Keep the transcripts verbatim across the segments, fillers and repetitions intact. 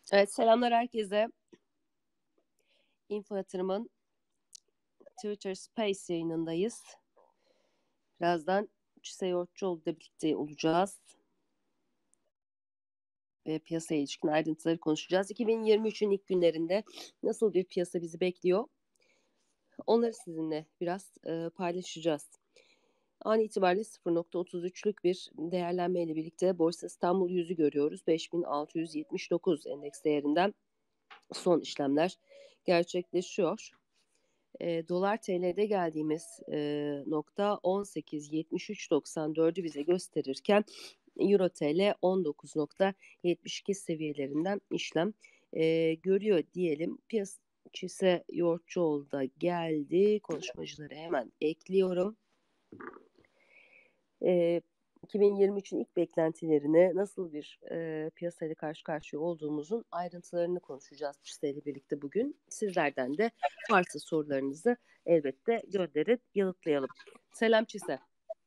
Evet, selamlar herkese. Info Yatırım'ın Twitter Space yayınındayız. Birazdan Çise Yoğurtçuoğlu ile birlikte olacağız. Ve piyasaya ilişkin ayrıntıları konuşacağız. iki bin yirmi üçün ilk günlerinde nasıl bir piyasa bizi bekliyor? Onları sizinle biraz e, paylaşacağız. An itibariyle sıfır nokta otuz üçlük bir değerlenme ile birlikte Borsa İstanbul yüzü görüyoruz. beş bin altı yüz yetmiş dokuz endeks değerinden son işlemler gerçekleşiyor. E, dolar T L'de geldiğimiz e, nokta on sekiz yetmiş üç doksan dördü bize gösterirken Euro T L on dokuz nokta yetmiş iki seviyelerinden işlem e, görüyor diyelim. Piyasa Yoğurtçuoğlu da geldi. Konuşmacıları hemen ekliyorum. E, iki bin yirmi üçün ilk beklentilerini nasıl bir e, piyasayla karşı karşıya olduğumuzun ayrıntılarını konuşacağız Çise'yle birlikte bugün. Sizlerden de varsa sorularınızı elbette gönderin, yanıtlayalım. Selam Çise.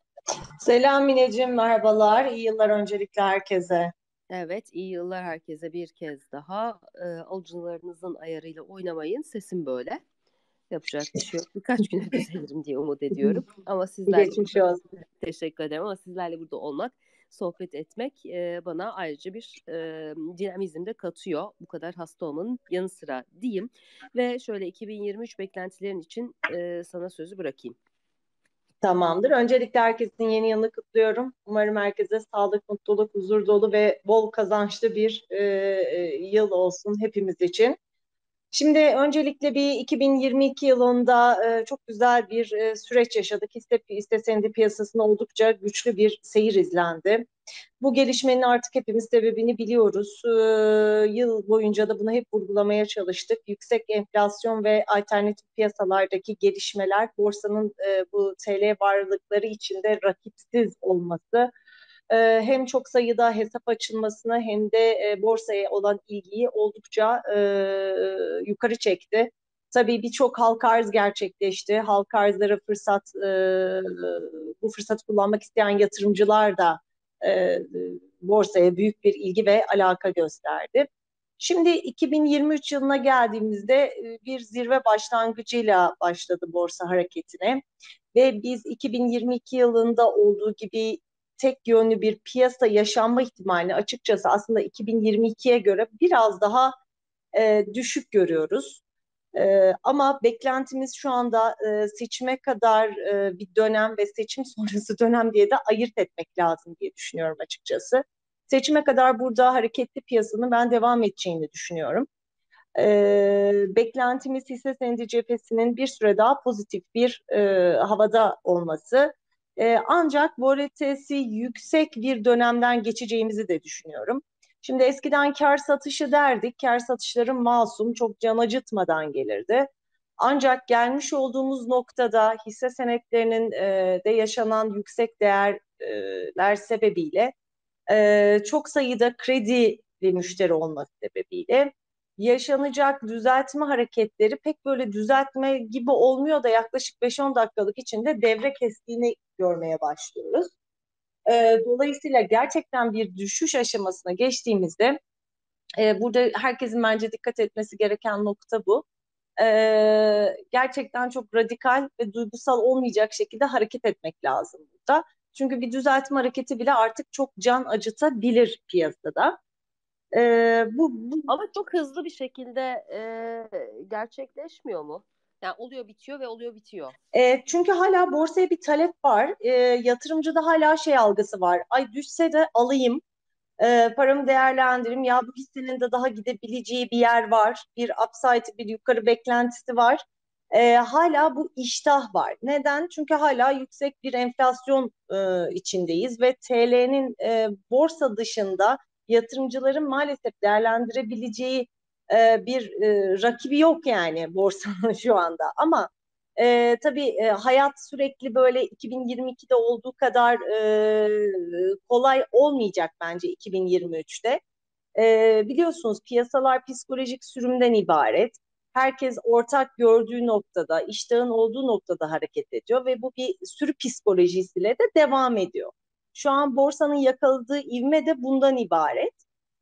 Selam Mineciğim, merhabalar. İyi yıllar öncelikle herkese. Evet, iyi yıllar herkese bir kez daha. E, alıcılarınızın ayarıyla oynamayın. Sesim böyle. Yapacak bir şey yok. Birkaç güne düzelirim diye umut ediyorum. Ama sizlerle Geçmiş olsun. teşekkür ederim ama sizlerle burada olmak, sohbet etmek e, bana ayrıca bir e, dinamizm de katıyor. Bu kadar hasta olmanın yanı sıra diyeyim. Ve şöyle iki bin yirmi üç beklentilerin için e, sana sözü bırakayım. Tamamdır. Öncelikle herkesin yeni yılını kutluyorum. Umarım herkese sağlık, mutluluk, huzur dolu ve bol kazançlı bir e, e, yıl olsun hepimiz için. Şimdi öncelikle bir iki bin yirmi iki yılında e, çok güzel bir e, süreç yaşadık. Hisse, hisse senedi piyasasında oldukça güçlü bir seyir izlendi. Bu gelişmenin artık hepimiz sebebini biliyoruz. Ee, yıl boyunca da bunu hep vurgulamaya çalıştık. Yüksek enflasyon ve alternatif piyasalardaki gelişmeler borsanın e, bu T L varlıkları içinde rakipsiz olması e, hem çok sayıda hesap açılmasını hem de e, borsaya olan ilgiyi oldukça e, yukarı çekti. Tabii birçok halka arz gerçekleşti. Halka arzlara fırsat, e, bu fırsatı kullanmak isteyen yatırımcılar da e, borsaya büyük bir ilgi ve alaka gösterdi. Şimdi iki bin yirmi üç yılına geldiğimizde e, bir zirve başlangıcıyla başladı borsa hareketine ve biz iki bin yirmi iki yılında olduğu gibi tek yönlü bir piyasa yaşanma ihtimalini açıkçası aslında iki bin yirmi ikiye göre biraz daha e, düşük görüyoruz. Ee, ama beklentimiz şu anda e, seçime kadar e, bir dönem ve seçim sonrası dönem diye de ayırt etmek lazım diye düşünüyorum açıkçası. Seçime kadar burada hareketli piyasanın ben devam edeceğini düşünüyorum. Ee, beklentimiz hisse senedi cephesinin bir süre daha pozitif bir e, havada olması. Ee, ancak volatilitesi yüksek bir dönemden geçeceğimizi de düşünüyorum. Şimdi eskiden kar satışı derdik. Kar satışları masum, çok can acıtmadan gelirdi. Ancak gelmiş olduğumuz noktada hisse senetlerinin e, de yaşanan yüksek değerler sebebiyle e, çok sayıda kredi ve müşteri olması sebebiyle yaşanacak düzeltme hareketleri pek böyle düzeltme gibi olmuyor da yaklaşık beş on dakikalık içinde devre kestiğini görmeye başlıyoruz. E, dolayısıyla gerçekten bir düşüş aşamasına geçtiğimizde e, burada herkesin bence dikkat etmesi gereken nokta bu. E, gerçekten çok radikal ve duygusal olmayacak şekilde hareket etmek lazım burada. Çünkü bir düzeltme hareketi bile artık çok can acıtabilir piyasada. E, bu, bu Ama çok hızlı bir şekilde e, gerçekleşmiyor mu? Yani oluyor bitiyor ve oluyor bitiyor. e, çünkü hala borsaya bir talep var. E, yatırımcıda hala şey algısı var. Ay düşse de alayım. E, paramı değerlendireyim. Ya bu hissenin de daha gidebileceği bir yer var. Bir upside, bir yukarı beklentisi var. E, hala bu iştah var. Neden? Çünkü hala yüksek bir enflasyon e, içindeyiz ve T L'nin e, borsa dışında yatırımcıların maalesef değerlendirebileceği e, bir e, rakibi yok yani borsanın şu anda. Ama e, tabii e, hayat sürekli böyle iki bin yirmi ikide olduğu kadar e, kolay olmayacak bence iki bin yirmi üçte. E, biliyorsunuz piyasalar psikolojik sürümden ibaret. Herkes ortak gördüğü noktada, iştahın olduğu noktada hareket ediyor ve bu bir sürü psikolojisiyle de devam ediyor. Şu an borsanın yakaladığı ivme de bundan ibaret.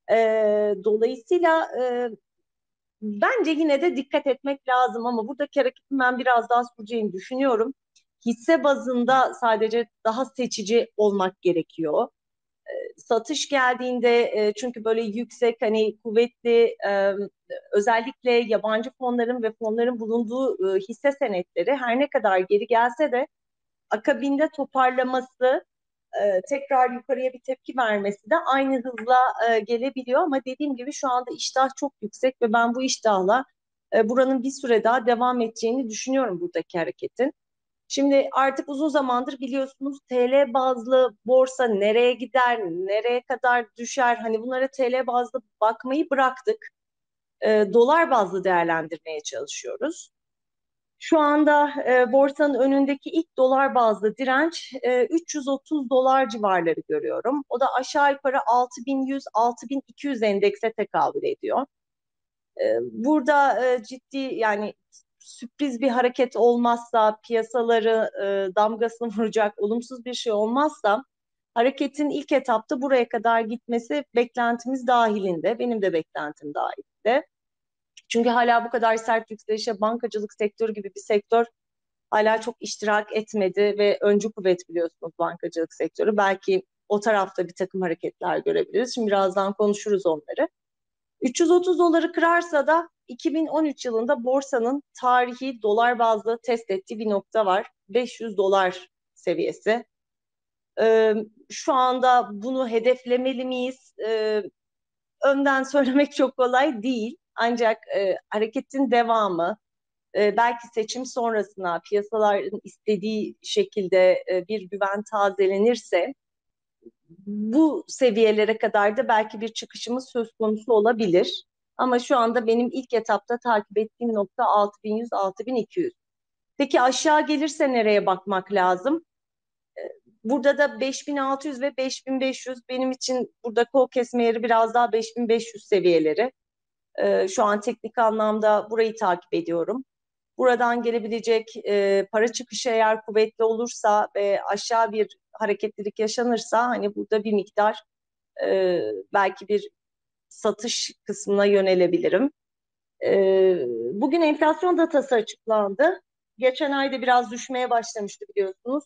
E, dolayısıyla e, bence yine de dikkat etmek lazım ama buradaki hareketin ben biraz daha süreceğini düşünüyorum. Hisse bazında sadece daha seçici olmak gerekiyor. Satış geldiğinde e, çünkü böyle yüksek hani kuvvetli e, özellikle yabancı fonların ve fonların bulunduğu e, hisse senetleri her ne kadar geri gelse de akabinde toparlaması e, tekrar yukarıya bir tepki vermesi de aynı hızla e, gelebiliyor ama dediğim gibi şu anda iştah çok yüksek ve ben bu iştahla e, buranın bir süre daha devam edeceğini düşünüyorum buradaki hareketin. Şimdi artık uzun zamandır biliyorsunuz T L bazlı borsa nereye gider, nereye kadar düşer? Hani bunlara T L bazlı bakmayı bıraktık. E, dolar bazlı değerlendirmeye çalışıyoruz. Şu anda e, borsanın önündeki ilk dolar bazlı direnç e, üç yüz otuz dolar civarları görüyorum. O da aşağı yukarı altı bin yüz altı bin iki yüz endekse tekabül ediyor. E, burada e, ciddi yani sürpriz bir hareket olmazsa, piyasaları e, damgasını vuracak olumsuz bir şey olmazsa hareketin ilk etapta buraya kadar gitmesi beklentimiz dahilinde. Benim de beklentim dahilinde. Çünkü hala bu kadar sert yükselişe bankacılık sektörü gibi bir sektör hala çok iştirak etmedi ve öncü kuvvet biliyorsunuz bankacılık sektörü. Belki o tarafta bir takım hareketler görebiliriz. Şimdi birazdan konuşuruz onları. üç yüz otuz doları kırarsa da iki bin on üç yılında borsanın tarihi dolar bazlı test ettiği bir nokta var. beş yüz dolar seviyesi. Ee, şu anda bunu hedeflemeli miyiz? Ee, önden söylemek çok kolay değil. Ancak e, hareketin devamı, e, belki seçim sonrasına piyasaların istediği şekilde e, bir güven tazelenirse bu seviyelere kadar da belki bir çıkışımız söz konusu olabilir. Ama şu anda benim ilk etapta takip ettiğim nokta altı bin yüz altı bin iki yüz. Peki aşağı gelirse nereye bakmak lazım? Burada da beş bin altı yüz ve beş bin beş yüz benim için burada kol kesme yeri biraz daha beş bin beş yüz seviyeleri. Ee, şu an teknik anlamda burayı takip ediyorum. Buradan gelebilecek e, para çıkışı eğer kuvvetli olursa ve aşağı bir hareketlilik yaşanırsa hani burada bir miktar e, belki bir satış kısmına yönelebilirim. E, bugün enflasyon datası açıklandı. Geçen ayda biraz düşmeye başlamıştı biliyorsunuz.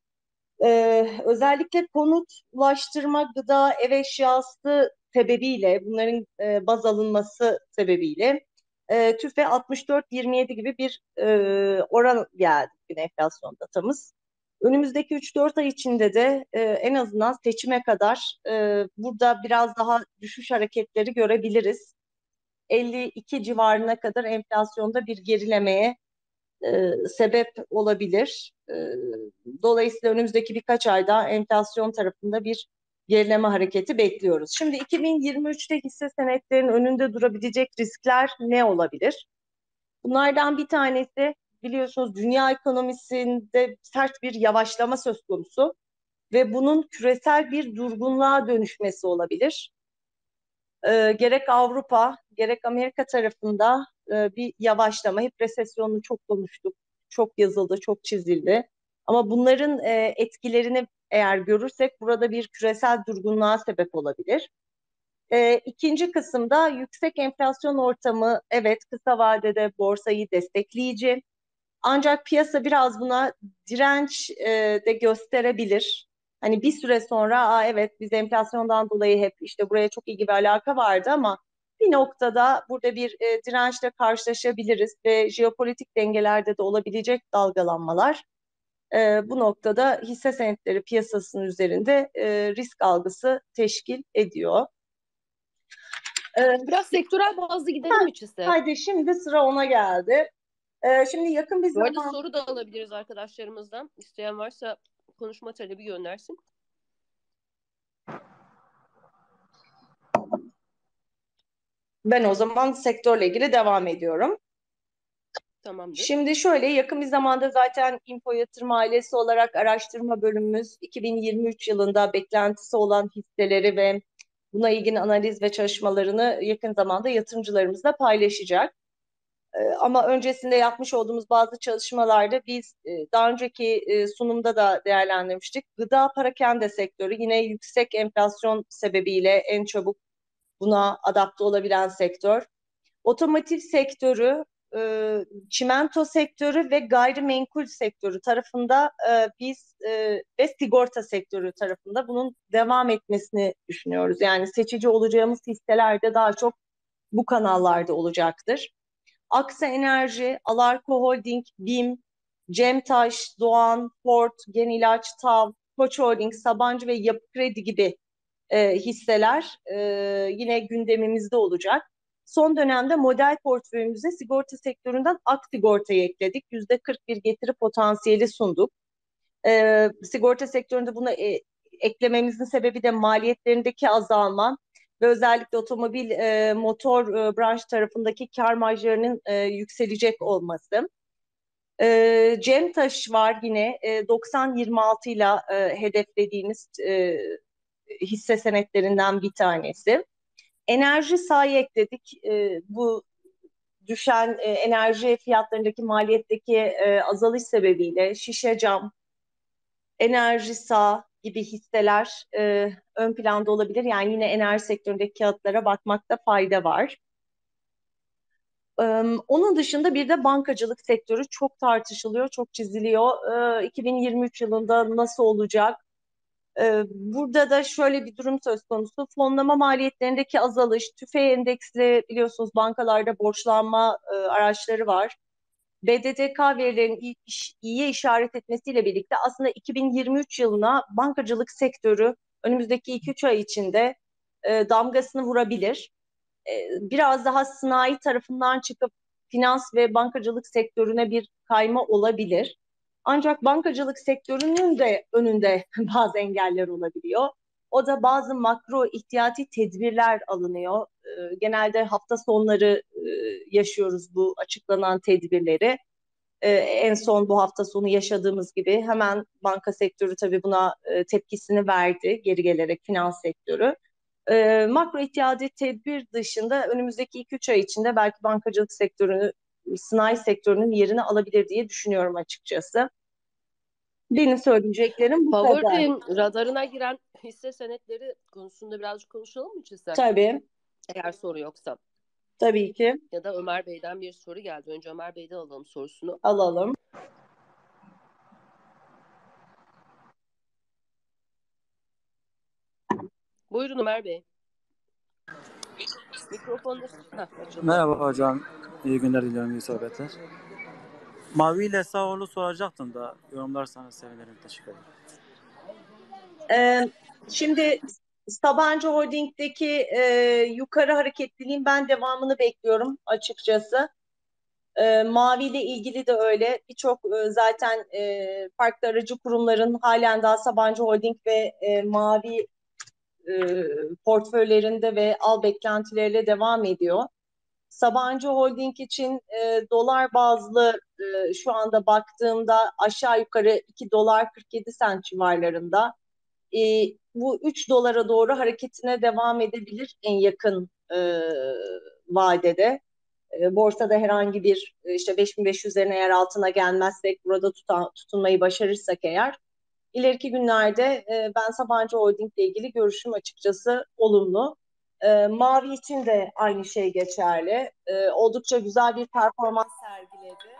E, özellikle konut, ulaştırma, gıda, ev eşyası sebebiyle, bunların e, baz alınması sebebiyle e, TÜFE altmış dört yirmi yedi gibi bir e, oran geldi bugün enflasyon datamız. Önümüzdeki üç dört ay içinde de e, en azından seçime kadar e, burada biraz daha düşüş hareketleri görebiliriz. elli iki civarına kadar enflasyonda bir gerilemeye e, sebep olabilir. E, dolayısıyla önümüzdeki birkaç ayda enflasyon tarafında bir gerileme hareketi bekliyoruz. Şimdi iki bin yirmi üçte hisse senetlerinin önünde durabilecek riskler ne olabilir? Bunlardan bir tanesi biliyorsunuz dünya ekonomisinde sert bir yavaşlama söz konusu ve bunun küresel bir durgunluğa dönüşmesi olabilir. E, gerek Avrupa gerek Amerika tarafında e, bir yavaşlama. Hep resesyonunu çok konuştuk, çok yazıldı, çok çizildi. Ama bunların e, etkilerini eğer görürsek burada bir küresel durgunluğa sebep olabilir. E, ikinci kısımda yüksek enflasyon ortamı evet kısa vadede borsayı destekleyici. Ancak piyasa biraz buna direnç e, de gösterebilir. Hani bir süre sonra Aa, evet biz enflasyondan dolayı hep işte buraya çok ilgi ve alaka vardı ama bir noktada burada bir e, dirençle karşılaşabiliriz ve jeopolitik dengelerde de olabilecek dalgalanmalar e, bu noktada hisse senetleri piyasasının üzerinde e, risk algısı teşkil ediyor. E, Biraz sektörel bazlı gidelim mi Çise? Haydi şimdi sıra ona geldi. E, şimdi yakın bir Bu arada zaman soru da alabiliriz arkadaşlarımızdan. İsteyen varsa konuşma talebi göndersin. ben o zaman sektörle ilgili devam ediyorum. Tamamdır. Şimdi şöyle yakın bir zamanda zaten Info Yatırım ailesi olarak araştırma bölümümüz iki bin yirmi üç yılında beklentisi olan hisseleri ve buna ilgin analiz ve çalışmalarını yakın zamanda yatırımcılarımızla paylaşacak. Ee, ama öncesinde yapmış olduğumuz bazı çalışmalarda biz e, daha önceki e, sunumda da değerlendirmiştik. Gıda parakende sektörü yine yüksek enflasyon sebebiyle en çabuk buna adapte olabilen sektör. Otomotiv sektörü, e, çimento sektörü ve gayrimenkul sektörü tarafında e, biz e, ve sigorta sektörü tarafında bunun devam etmesini düşünüyoruz. Yani seçici olacağımız hisseler de daha çok bu kanallarda olacaktır. Aksa Enerji, Alarko Holding, BİM, Cemtaş, Doğan, Ford, Genilaç, TAV, Koç Holding, Sabancı ve Yapı Kredi gibi e, hisseler e, yine gündemimizde olacak. Son dönemde model portföyümüze sigorta sektöründen Aksigorta'yı ekledik. yüzde kırk bir getiri potansiyeli sunduk. E, sigorta sektöründe bunu e, eklememizin sebebi de maliyetlerindeki azalma ve özellikle otomobil e, motor e, branş tarafındaki kar marjlarının e, yükselecek olması. E, Cemtaş var yine e, doksan yirmi altı ile e, hedeflediğimiz e, hisse senetlerinden bir tanesi. Enerji sahi ekledik. E, bu düşen e, enerji fiyatlarındaki maliyetteki e, azalış sebebiyle şişe cam, enerji sağ gibi hisseler e, ön planda olabilir. Yani yine enerji sektöründeki kağıtlara bakmakta fayda var. E, onun dışında bir de bankacılık sektörü çok tartışılıyor, çok çiziliyor. E, iki bin yirmi üç yılında nasıl olacak? Ee, Burada da şöyle bir durum söz konusu. Fonlama maliyetlerindeki azalış, tüfe endeksli biliyorsunuz bankalarda borçlanma e, araçları var. B D D K verilerinin iyi, iş- iyiye işaret etmesiyle birlikte aslında iki bin yirmi üç yılına bankacılık sektörü önümüzdeki iki üç ay içinde e, damgasını vurabilir. E, biraz daha sanayi tarafından çıkıp finans ve bankacılık sektörüne bir kayma olabilir. Ancak bankacılık sektörünün de önünde bazı engeller olabiliyor. O da bazı makro ihtiyati tedbirler alınıyor. E, genelde hafta sonları e, yaşıyoruz bu açıklanan tedbirleri. E, en son bu hafta sonu yaşadığımız gibi hemen banka sektörü tabii buna e, tepkisini verdi geri gelerek finans sektörü. E, makro ihtiyadi tedbir dışında önümüzdeki iki üç ay içinde belki bankacılık sektörünü, sanayi sektörünün yerini alabilir diye düşünüyorum açıkçası. Benim söyleyeceklerim bu kadar. Favori radarına giren hisse senetleri konusunda birazcık konuşalım mı Çise? Tabii, Eğer soru yoksa. tabii ki Ya da Ömer Bey'den bir soru geldi. Önce Ömer Bey'den alalım sorusunu. alalım. Buyurun Ömer Bey. Mikrofonunuz Heh, açıldı. Merhaba hocam. İyi günler diliyorum, iyi sohbetler. Mavi ile Sağol'u soracaktım da yorumlarsanız sevinirim. Teşekkür ederim. Ee, Şimdi Sabancı Holding'deki e, yukarı hareketliliğin ben devamını bekliyorum açıkçası. E, Mavi ile ilgili de öyle. Birçok e, zaten e, farklı aracı kurumların halen daha Sabancı Holding ve e, Mavi e, portföylerinde ve al beklentileriyle devam ediyor. Sabancı Holding için e, dolar bazlı e, şu anda baktığımda aşağı yukarı iki dolar kırk yedi sent civarlarında. E, Bu üç dolara doğru hareketine devam edebilir en yakın e, vadede. E, borsada herhangi bir e, işte beş bin beş yüzlerin eğer altına gelmezsek burada tutan, tutunmayı başarırsak eğer ileriki günlerde e, ben Sabancı Holding ile ilgili görüşüm açıkçası olumlu. E, Mavi için de aynı şey geçerli. E, oldukça güzel bir performans sergiledi.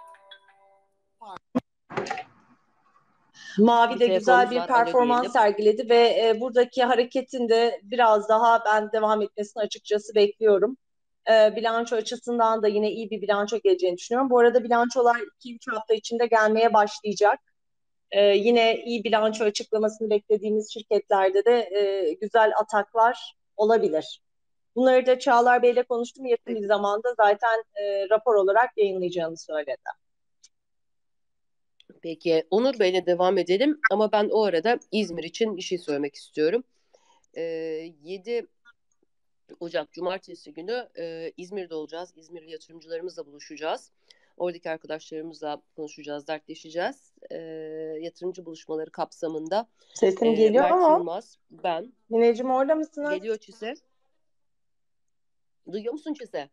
Mavi Bir de güzel telefonumuz bir var. Alo performans diyelim. sergiledi ve e, buradaki hareketin de biraz daha ben devam etmesini açıkçası bekliyorum. E, bilanço açısından da yine iyi bir bilanço geleceğini düşünüyorum. Bu arada bilançolar iki üç hafta içinde gelmeye başlayacak. E, yine iyi bilanço açıklamasını beklediğimiz şirketlerde de e, güzel ataklar olabilir. Bunları da Çağlar Bey'le konuştum. Yakın bir Peki. zamanda zaten e, rapor olarak yayınlayacağını söyledi. Peki Onur Bey'le devam edelim. Ama ben o arada İzmir için bir şey söylemek istiyorum. Ee, yedi Ocak Cumartesi günü e, İzmir'de olacağız. İzmirli yatırımcılarımızla buluşacağız. Oradaki arkadaşlarımızla konuşacağız, dertleşeceğiz. E, yatırımcı buluşmaları kapsamında Sesim e, geliyor Mert mu? Yılmaz, ben, Mineciğim orada mısınız? geliyor Çise. Duyuyor musun Çise?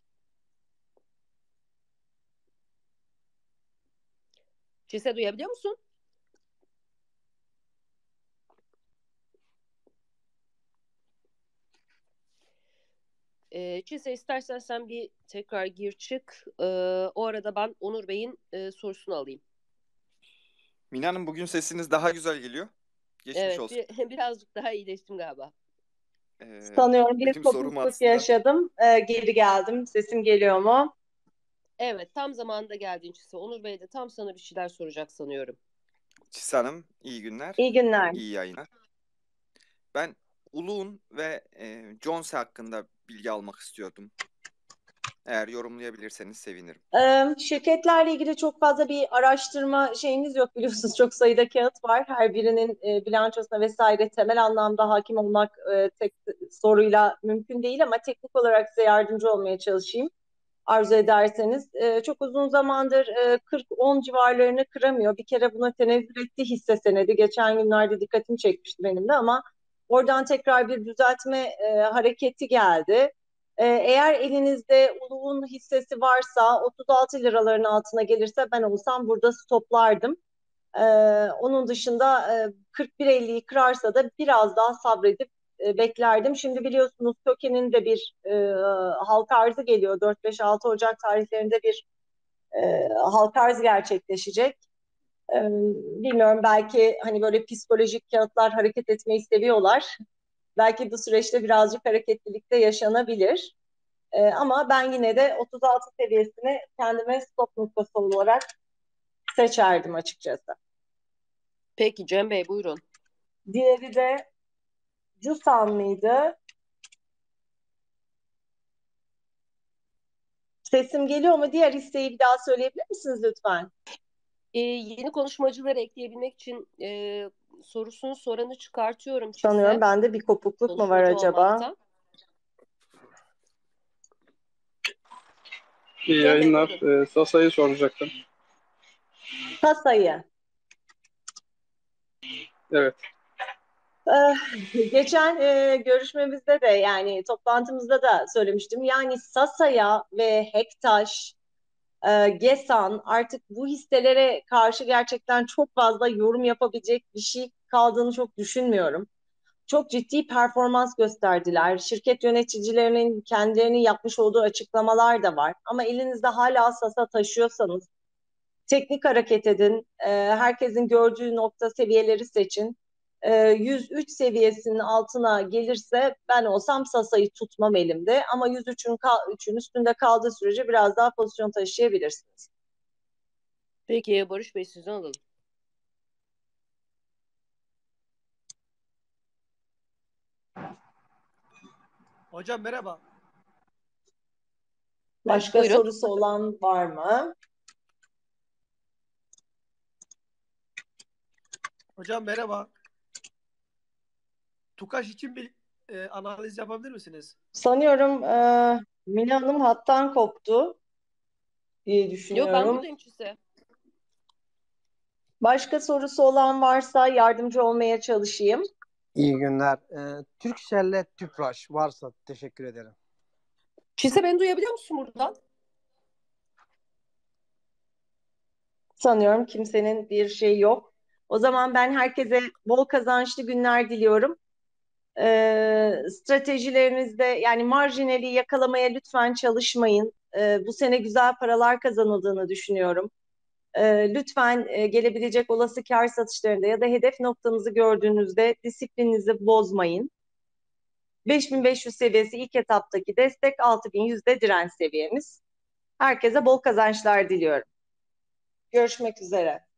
Çise duyabiliyor musun? E, Çise istersen sen bir tekrar gir çık. E, o arada ben Onur Bey'in e, sorusunu alayım. Mine Hanım, bugün sesiniz daha güzel geliyor. Geçmiş Evet, olsun. bir, birazcık daha iyileştim galiba. Ee, Sanıyorum bir benim sorum kopukluk aslında yaşadım. Ee, geri geldim. Sesim geliyor mu? Evet, tam zamanında geldin Çise. Onur Bey de tam sana bir şeyler soracak sanıyorum. Çis Hanım, iyi günler, İyi günler. iyi yayınlar. Ben Uluğun ve e, Jones hakkında bilgi almak istiyordum. Eğer yorumlayabilirseniz sevinirim. Ee, şirketlerle ilgili çok fazla bir araştırma şeyiniz yok biliyorsunuz. Çok sayıda kağıt var. Her birinin e, bilançosuna vesaire temel anlamda hakim olmak e, tek soruyla mümkün değil ama teknik olarak size yardımcı olmaya çalışayım. Arzu ederseniz. E, çok uzun zamandır e, kırk on civarlarını kıramıyor. Bir kere buna tenezzül etti hisse senedi. Geçen günlerde dikkatimi çekmişti benim de ama oradan tekrar bir düzeltme e, hareketi geldi. E, eğer elinizde Uluğun hissesi varsa otuz altı liraların altına gelirse ben olsam burada stoplardım. E, Onun dışında e, kırk bir elliyi kırarsa da biraz daha sabredip e, beklerdim. Şimdi biliyorsunuz TÖKİ'nin de bir e, halka arzı geliyor. dört beş altı Ocak tarihlerinde bir e, halka arz gerçekleşecek. E, Bilmiyorum, belki hani böyle psikolojik kağıtlar hareket etmeyi seviyorlar. Belki bu süreçte birazcık hareketlilik de yaşanabilir. E, ama ben yine de otuz altı seviyesini kendime stop noktası olarak seçerdim açıkçası. Peki Cem Bey buyurun. Diğeri de Cusan mıydı? Sesim geliyor mu? Diğer hisseyi bir daha söyleyebilir misiniz lütfen? Ee, yeni konuşmacıları ekleyebilmek için e, sorusunu soranı çıkartıyorum Sanıyorum Çise. bende bir kopukluk mu var Konuşmacı acaba? olmaktan. İyi Cem Bey yayınlar. buyurun. Ee, Sasa'yı soracaktım. Kasayı. Evet. Ee, Geçen e, görüşmemizde de yani toplantımızda da söylemiştim. Yani Sasa'ya ve Hektaş, e, Gesan artık bu hisselere karşı gerçekten çok fazla yorum yapabilecek bir şey kaldığını çok düşünmüyorum. Çok ciddi performans gösterdiler. Şirket yöneticilerinin kendilerinin yapmış olduğu açıklamalar da var. Ama elinizde hala Sasa taşıyorsanız teknik hareket edin. E, herkesin gördüğü nokta seviyeleri seçin. E, yüz üç seviyesinin altına gelirse ben olsam Sasa'yı tutmam elimde. Ama yüz üçün, üçün üstünde kaldığı sürece biraz daha pozisyon taşıyabilirsiniz. Peki Barış Bey sizden alalım. Hocam merhaba. Başka Buyurun. sorusu olan var mı? Hocam merhaba. Tukaş için bir e, analiz yapabilir misiniz? Sanıyorum e, Mine Hanım hattan koptu diye Yok ben düşünüyorum. buradayım Çise. Başka sorusu olan varsa yardımcı olmaya çalışayım. İyi günler. Ee, Turkcell'le Tüpraş varsa teşekkür ederim. Çise beni duyabiliyor musun buradan? Sanıyorum kimsenin bir şeyi yok. O zaman ben herkese bol kazançlı günler diliyorum. Ee, stratejilerinizde yani marjinali yakalamaya lütfen çalışmayın. Ee, bu sene güzel paralar kazanıldığını düşünüyorum. Ee, lütfen e, gelebilecek olası kar satışlarında ya da hedef noktanızı gördüğünüzde disiplininizi bozmayın. beş bin beş yüz seviyesi ilk etaptaki destek, altı bin yüzde direnç seviyemiz. Herkese bol kazançlar diliyorum. Görüşmek üzere.